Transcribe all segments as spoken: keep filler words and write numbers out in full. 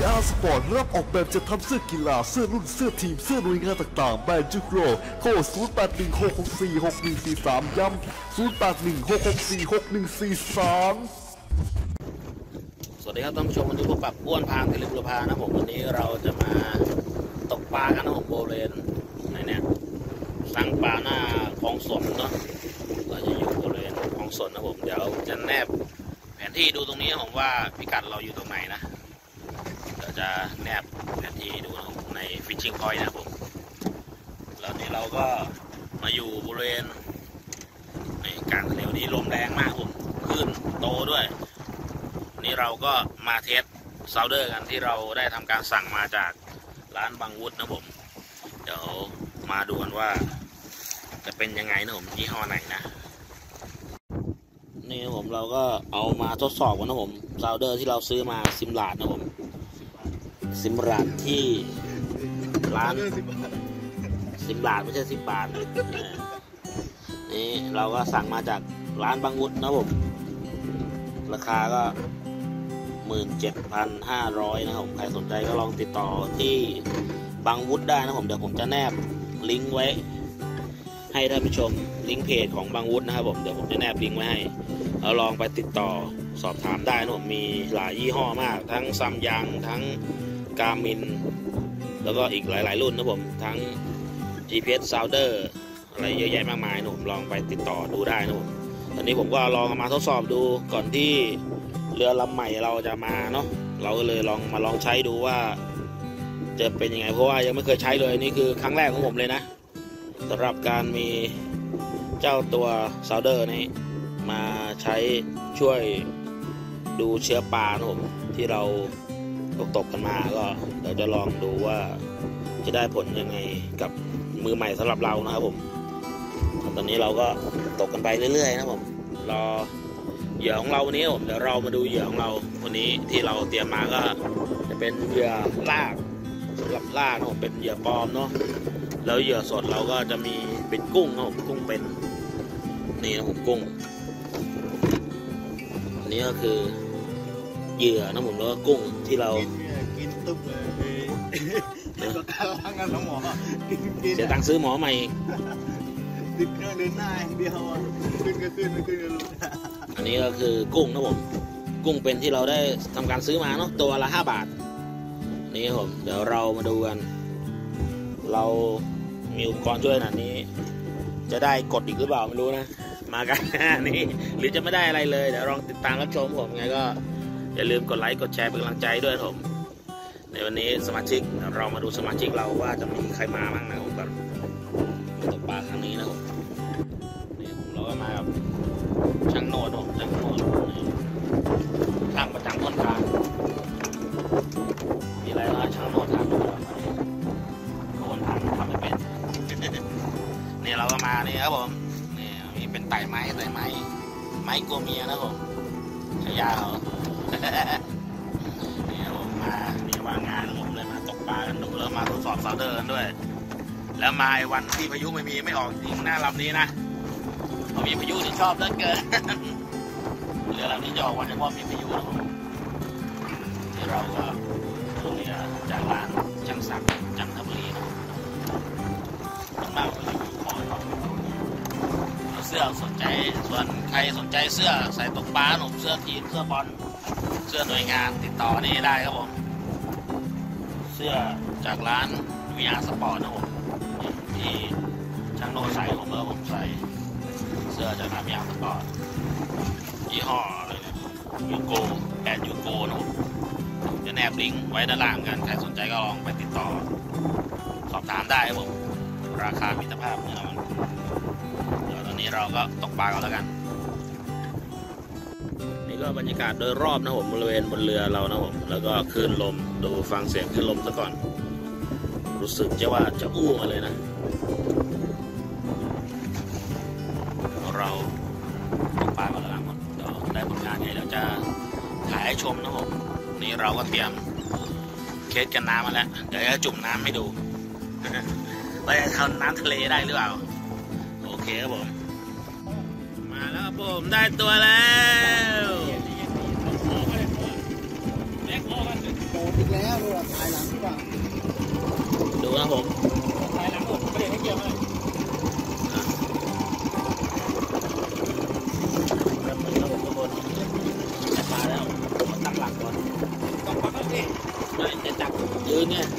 อาร์ Sport รับออกแบบจะทำเสื้อกีฬาเสื้อรุ่นเสื้อทีมเสื้อหน่วยงานต่างๆแบรนด์จุกโรโทรศูนย์ แปด หนึ่ง หก หก สี่ หก หนึ่ง สี่ สามย้ำศูนย์ แปด หนึ่ง หก หก สี่ หก หนึ่ง สี่ สามสวัสดีครับท่านผู้ชมวันนี้พบกับอ้วนพางเทลิบุรพานะผมวันนี้เราจะมาตกปลากันนะผมโบเรนไหนเนี่ยสั่งปลาหน้าคลองสนเนาะเราจะอยู่บริเวณคลองสนนะผมเดี๋ยวจะแนบแผนที่ดูตรงนี้ผมว่าพิกัดเราอยู่ตรงไหนนะเดี๋ยวจะแนบแผนที่ดูนะผมในฟิชชิ่งพอยต์นะผมแล้วนี่เราก็มาอยู่บริเวณในกลางทะเลวันนี้ลมแรงมากผมคลื่นโตด้วยนี่เราก็มาเทสซาวเดอร์กันที่เราได้ทำการสั่งมาจากร้านบางวุฒินะผมเดี๋ยวมาดูกันว่าจะเป็นยังไงนะผมยี่ห้อไหนนะนี่ผมเราก็เอามาทดสอบกันนะผมซาวเดอร์ที่เราซื้อมาซิมลาดนะผมซิมลาดที่ร้านซิมลาดไม่ใช่สิบบาทนี่เราก็สั่งมาจากร้านบางวุฒินะผมราคาก็หมื่นเจ็ดพันห้าร้อยนะครับใครสนใจก็ลองติดต่อที่บางวุฒิได้นะผมเดี๋ยวผมจะแนบลิงก์ไว้ให้ท่านผู้ชมลิงก์เพจของบางวุฒินะครับผมเดี๋ยวผมจะแนบลิงก์ไว้ให้เราลองไปติดต่อสอบถามได้นะผมมีหลายยี่ห้อมากทั้งซัมยังทั้งกามินแล้วก็อีกหลายๆรุ่นนะผมทั้ง จี พี เอส Sounder อะไรเยอะแยะมากมายนะผมลองไปติดต่อดูได้นะผมตอนนี้ผมก็ลองมาทดสอบดูก่อนที่เรือลำใหม่เราจะมาเนาะเราก็เลยลองมาลองใช้ดูว่าจะเป็นยังไงเพราะว่ายังไม่เคยใช้เลยนี่คือครั้งแรกของผมเลยนะสำหรับการมีเจ้าตัวซาวเดอร์นี้มาใช้ช่วยดูเชื้อปลานะผมที่เราตกตกกันมาก็เดี๋ยวจะลองดูว่าจะได้ผลยังไงกับมือใหม่สำหรับเรานะครับผมตอนนี้เราก็ตกกันไปเรื่อยๆนะผมรอเหยื่อของเราวันนี้ผมเดี๋ยวเรามาดูเหยื่อของเราวันนี้ที่เราเตรียมมาก็จะเป็นเหยื่อลากสำหรับลากนะผมเป็นเหยื่อปลอมเนาะแล้วเหยื่อสดเราก็จะมีเป็นกุ้งนะผมกุ้งเป็นนี่นะผมกุ้งอันนี้ก็คือเหยื่อนะผมแล้วก็กุ้งที่เรากินตุ๊บเลยทางการหมอกินกินเสียตังค์ซื้อหมอใหม่ติดเครื่องเดินหน้าอย่างเดียวขึ้นก็ขึ้นไม่ขึ้นก็ลงอันนี้ก็คือกุ้งนะผมกุ้งเป็นที่เราได้ทำการซื้อมาเนาะตัวละห้าบาทนี่ผมเดี๋ยวเรามาดูกันเรามีอุปกรณ์ช่วยขนาดนี้จะได้กดอีกหรือเปล่าไม่รู้นะมากันนี่หรือจะไม่ได้อะไรเลยเดี๋ยวลองติดตามรับชมผมไงก็อย่าลืมกดไลค์กดแชร์เป็นกำลังใจด้วยผมในวันนี้สมาชิกเรามาดูสมาชิกเราว่าจะมีใครมาบ้างนะผมแบบตกปลาครั้งนี้นะผมนี่ผมเราก็มากับช่างโน้ตผมช่างโน้ตช่างประจำต้นทางมีอะไรนะช่างโน้ตทำโน้ตทำทำไม่เป็นนี่เราก็มานี่ครับผมนี่มีเป็นไต่ไม้ไต่ไม้ไม้โกเมียนะผมขยาเขานี่ผมมานี่ว่างงานผมเลยมาตกปลากันดูแล้วมาทดสอบซาวเดอร์กันด้วยแล้วมาวันที่พายุไม่มีไม่ออกจริงหน้าลำนี้นะพอมีพายุที่ชอบเหลือเกินเรือลำนี้จะออกวันเฉพาะมีพายุนะที่เราก็ตัวเรือจากร้านช่างศักดิ์จันทบุรีนะต้องมาพายุคอยเสื้อสนใจส่วนใครสนใจเสื้อใส่ตกปลาหนุ่มเสื้อทีมเสื้อบอลเสื้อหน่วยงานติดต่อนี่ได้ครับผมเสื้อจากร้าน วี อาร์ Sport นะผมที่ช่างโน้ตใส่ผมเมื่อผมใส่เสื้อจากร้าน วี อาร์ Sport ยี่ห้ออะไรเนี่ยยูโกแบรนด์ยูโกนะผมจะแนบลิงก์ไว้ด้านล่างกันใครสนใจก็ลองไปติดต่อสอบถามได้ครับผมราคามิตรภาพเนี่ยมันเดี๋ยวตอนนี้เราก็ตกปลากันแล้วกันนี่ก็บรรยากาศโดยรอบนะผมบริเวณบนเรือเรานะผมแล้วก็คลื่นลมดูฟังเสียงคลื่นลมซะก่อนรู้สึกจะว่าจะอู้มาเลยนะเราตกปลากันแล้วหมดเดี๋ยวได้ผลงานไงเดี๋ยวจะถ่ายให้ชมนะผมนี่เราก็เตรียมเคสกันน้ำมาแล้วเดี๋ยวจะจุ่มน้ำให้ดูว่าจะทำน้ำทะเลได้หรือเปล่าโอเคครับผมมาแล้วครับผมได้ตัวแล้วโดนอีกแล้วดูถ่ายหลังที่ว่าดูนะผมถ่ายหลังผมไม่ได้ให้เกี่ยวอะไรแบบนี้นะผมทุกคนจับปลาแล้วตั้งหลักก่อนต้องพักแล้วสิไม่จะจับยืนเนี่ย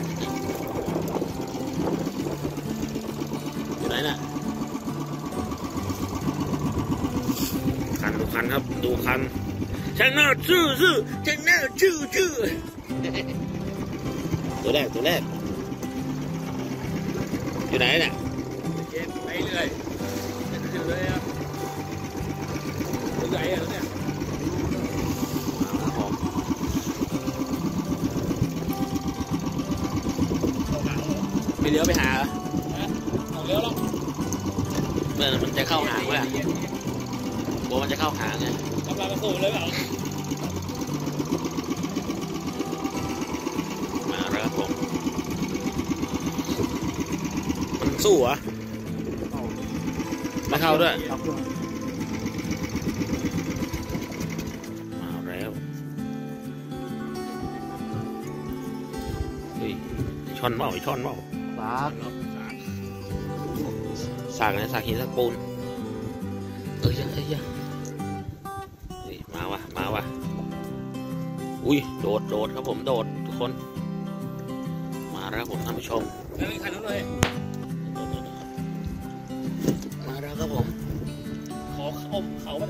อยู่ไหนน่ะคันดูคันครับดูคันช่างหน้าชื่อชื่อช่างหน้าชื่อชื่อตัวแรกตัวแรกอยู่ไหนเนี่ยเย็นไปเรื่อยขึ้นเลยอ่ะตัวใหญ่อ่ะเนี่ยไม่เลี้ยวไปหาเหรอต้องเลี้ยวแล้วเมื่อมันจะเข้าหางวะกลัวมันจะเข้าหางไงกำลังมาสู้เลยเปล่ามาแล้วครับผมมันสู้เหรอไม่เข้าด้วยมาแล้วเฮ้ยช่อนเปล่าช่อนเปล่าสากสากนะสากหินสากปูนเอ้ยเอ้ยเฮ้ยมาวะมาวะอุ้ยโดดโดดครับผมโดดทุกคนมาแล้วครับผมท่านผู้ชมแล้วมีคันนู้นเลยมาแล้วครับผมขอเขาเขาไปเลย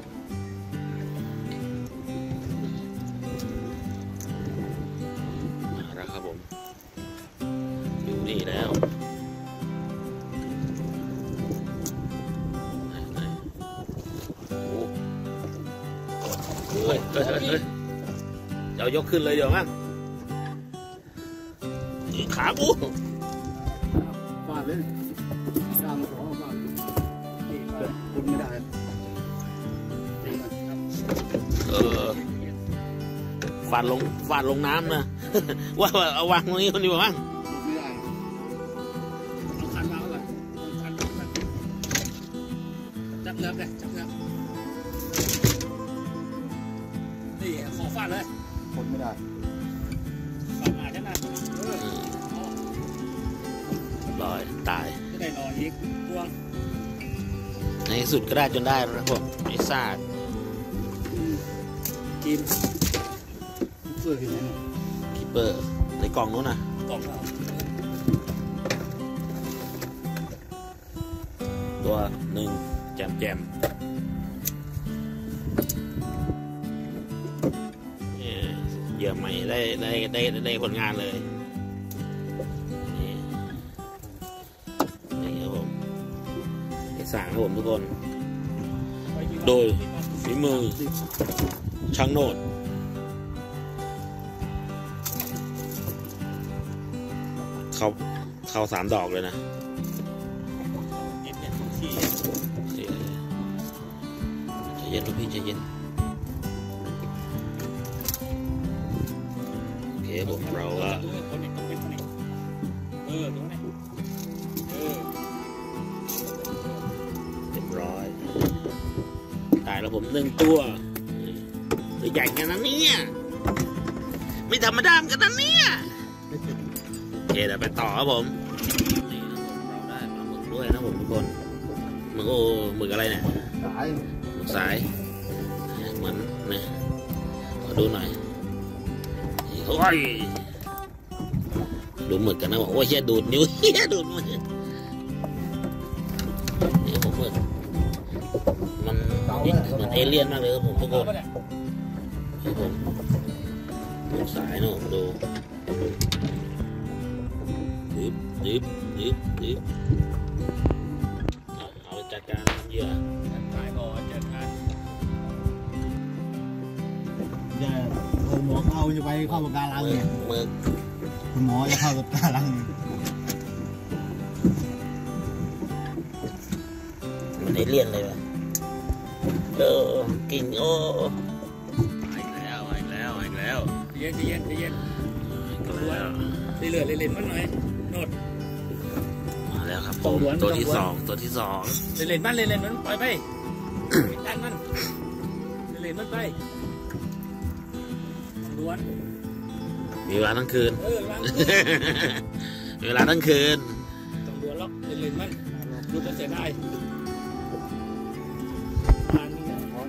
มาแล้วครับผมอยู่นี่แล้วเฮ้ยเฮ้ยเฮ้ยเดี๋ยวยกขึ้นเลยเดี๋ยวมั้งขากูฟาดเลยกลางหัวฟาดนี่ฟาดคุณไม่ได้เออฟาดลงฟาดลงน้ำนะ ว่าเอาวางตรงนี้คนดีกว่ามั้งไม่ได้เอาคันมาก่อนคันคันจับเลิฟเลยจับเลิฟนี่ขอฟาดเลยคนไม่ได้ฟาดมาใช่ไหมเออลอยตายจะได้รออีกพวงในที่สุดก็ได้จนได้แล้วนะพวกไอ้ซากกินเสื้อที่ไหนเนี่ยคิปเปอร์ในกล่องนู้นนะกล่องเราตัวหนึ่งแจมแจมเนี่ยเหยื่อใหม่ได้ได้ได้ได้ผลงานเลยนี่นี่ครับผมไอ้สางครับผมทุกคน โดยฝีมือช่างโนดเขาเขาสามดอกเลยนะเย็นเนี่ยที่ใจเย็นลูกพี่ใจเย็นโอเคผมเราก็ตัวนี้ตัวนี้ตัวนี้เออตัวนี้เออเรียบร้อยตายแล้วผมหนึ่งตัวตัวใหญ่กันนะเนี่ยไม่ธรรมดากันนะเนี่ยโอเคเดี๋ยวไปต่อครับผมนี่นะผมเราได้ปลาหมึกด้วยนะผมทุกคนหมึกโอ้หมึกอะไรเนี่ยสายหมึกสายเหมือนนะขอดูหน่อยนี่โอ้ยดูหมึกกันนะบอกโอ้ยเฮียดูดนิ้วเฮียดูดมือนี่ผมหมึกมันดิ้นเหมือนเอเลี่ยนมากเลยครับผมทุกคนครับผมหมึกสายนะผมดูดิบดิบดิบดิบเอาไปจัดการเหยื่อสายก่อนจัดการจะคุณหมอเอาจะไปเข้าปากการังหมึเนี่กยหมึกคุณหมอจะเข้าปากการังเหมือนเอเลี่ยนเลยว่ะเออกิ่งโอ้อีกแล้วอีกแล้วอีกแล้วเย็นเย็นเย็นอีกแล้วเรื่อยๆเล่นๆมันหน่อยโนดมาแล้วครับผต้องมหวนตัวที่ต้องหวนสองตัวที่สองเล่นๆมันเล่นๆมันปล่อยไปดันมันเล่นๆมันไปล้วนมีเวลาทั้งคืนเออวางมีเวลาทั้งคืนต้องดวลล็อกเล่นๆมันดูจะเสียได้งานนี้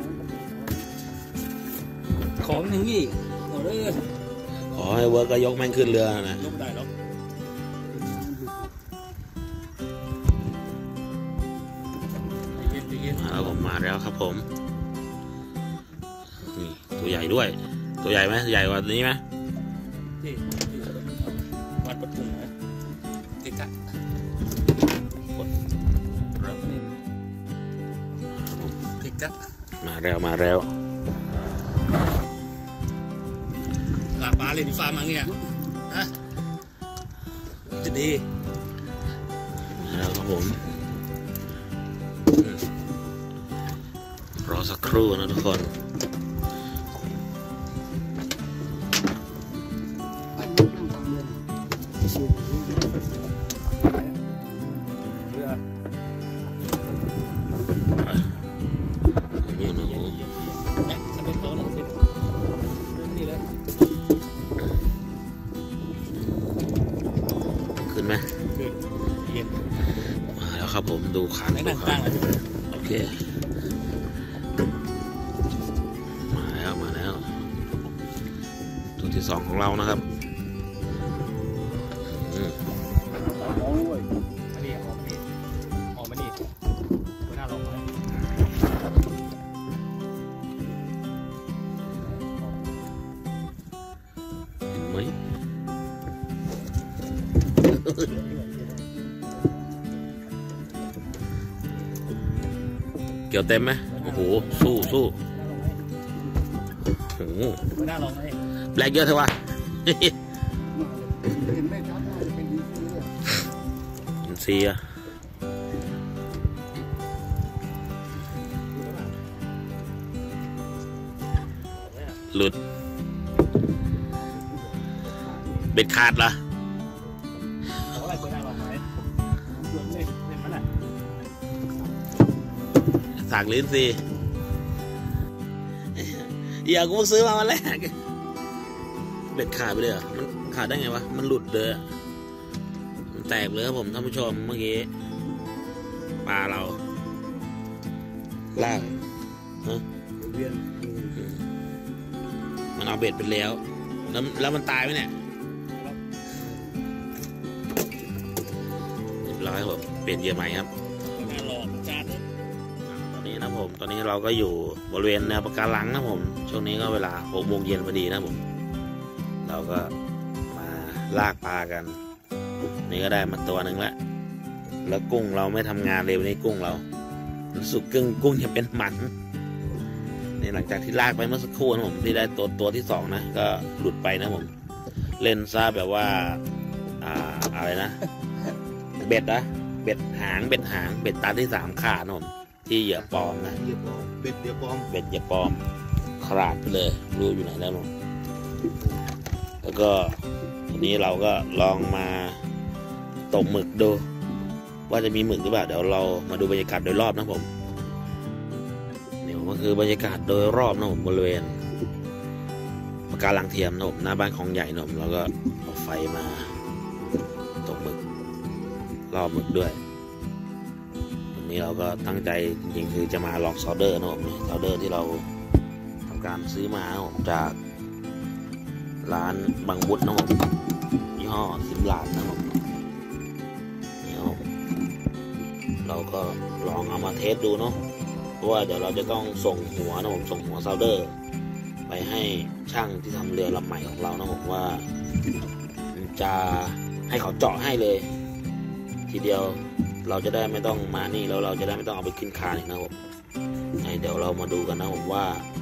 ของหนึ่งนี่โอ้เด้อขอให้เวิร์กก็ยกแม่งขึ้นเรือนะยกได้หรอกเย็นเย็นมาแล้วผมมาแล้วครับผมนี่ตัวใหญ่ด้วย ตัวใหญ่ไหมใหญ่กว่านี้ไหมที่วัดปทุมนะติดกันติดกันมาแล้วมาแล้วลาปลาเลยดีฟ้ามาเนี่ยฮะจะดีมาแล้วครับผมอืมรอสักครู่นะทุกคนเรือนี่หนูแม็กจะเป็นเขาหนังสินี่เลยขึ้นไหมคือเย็นมาแล้วครับผมดูขันไม่ดูนั่งขัตั้นงเลยโอเคมาแล้วมาแล้วตัวที่สองของเรานะครับอืมอันนี้ออกมานี่ออกมานี่ไม่น่าลงเลยเห็นไหม เกี่ยวเต็มไหมโอ้โหสู้สู้โอ้โหไม่น่าลงเลยแรงเยอะเถอะวะเห็นไม่ชัดว่าจะเป็นดีซีเลยอินซีย์อะหลุด เบ็ดขาดเหรอของอะไรไม่น่าลงไหมเล่นเล่นมันอ่ะสากลิ้นซีอย่ากูซื้อมาวันแรก เบ็ดขาดไปเลยเหรอมันขาดได้ไงวะ มันหลุดเลยอะมันแตกเลยครับผมท่านผู้ชมเมื่อกี้ปลาเราลากฮะเวียนมันเอาเบ็ดไปแล้วแล้วแล้วมันตายไหมเนี่ยเรียบร้อยครับผมเปลี่ยนเหยื่อใหม่ครับไม่น่าลงจานเลยตอนนี้นะผมตอนนี้เราก็อยู่บริเวณแนวปะการังนะผมช่วงนี้ก็เวลาหกโมงเย็นพอดีนะผมเราก็มาลากปลากัน นี่ก็ได้มาตัวหนึ่งแล้วแล้วกุ้งเราไม่ทำงานเลยวันนี้กุ้งเรารู้สึกกุ้งกุ้งจะเป็นหมันนี่หลังจากที่ลากไปเมื่อสักครู่นะผมที่ได้ตัวตัวที่สองนะก็หลุดไปนะผมเล่นซะแบบว่าอ่าอะไรนะ เบ็ดนะเบ็ดหางเบ็ดหางเบ็ดตาที่สามขาดนะผมที่เหยื่อปลอมนะเหยียบปอมเบ็ดเหยียบปอมเบ็ดเหยื่อปลอมขาดไปเลยรู้อยู่ไหนแล้วผมแล้วก็วันนี้เราก็ลองมาตกหมึกดูว่าจะมีหมึกหรือเปล่าเดี๋ยวเรามาดูบรรยากาศโดยรอบนะผมนี่ก็คือบรรยากาศโดยรอบนะผมบริเวณปะการังเทียมนะผมหน้าบ้านของใหญ่นะผมแล้วก็เอาไฟมาตกหมึกรอบหมึกด้วยวันนี้เราก็ตั้งใจจริงๆคือจะมาลองซอเดอร์นะผมซอเดอร์ที่เราทำการซื้อมานะผมจากร้านบางวุฒนะผมยี่ห้อซิมลาดนะผมนี่ครับผมเราก็ลองเอามาเทสดูเนาะเพราะว่าเดี๋ยวเราจะต้องส่งหัวนะผมส่งหัวซาวเดอร์ไปให้ช่างที่ทำเรือลำใหม่ของเรานะผมว่าจะให้เขาเจาะให้เลย ทีเดียวเราจะได้ไม่ต้องมานี่แล้วเราจะได้ไม่ต้องเอาไปขึ้นคานอีกนะผมเดี๋ยวเรามาดูกันนะผมว่า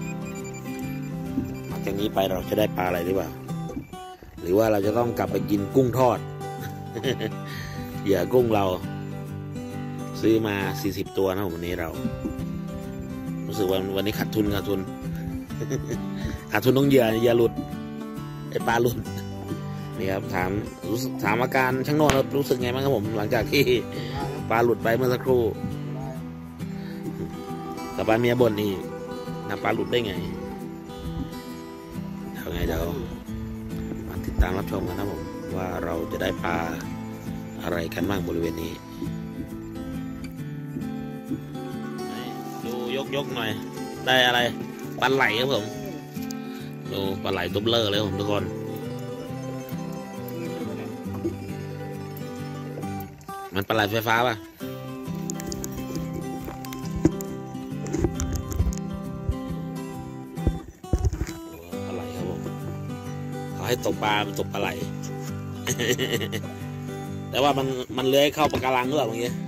หลังจากนี้ไปเราจะได้ปลาอะไรหรือเปล่าหรือว่าเราจะต้องกลับไปกินกุ้งทอด เหยื่อกุ้งเราซื้อมาสี่สิบตัวนะวันนี้เรารู้สึกว่าวันนี้ขาดทุนขาดทุน ขาดทุนต้องเหยื่อเหยื่อหลุดไอปลาหลุดนี่ครับถามรู้สึกถามอาการช่างโน่นรู้สึกไงบ้างครับผมหลังจากที่ปลาหลุดไปเมื่อสักครู่กับปลาเมียบ่นนี่นำปลาหลุดได้ไงเอาไงเดี๋ยวมาติดตามรับชมกันนะผมว่าเราจะได้ปลาอะไรกันบ้างบริเวณนี้ดูยกยกหน่อยได้อะไรปลาไหลครับผมดูปลาไหลตุ๊บเลอร์เลยผมทุกคนมันปลาไหลไฟฟ้าป่ะปลาไหลครับผมเขาให้ตกปลามันตกปลาไหล แต่ว่ามันมันเลื้อยเข้าปะการังหรือเปล่าเมื่อกี้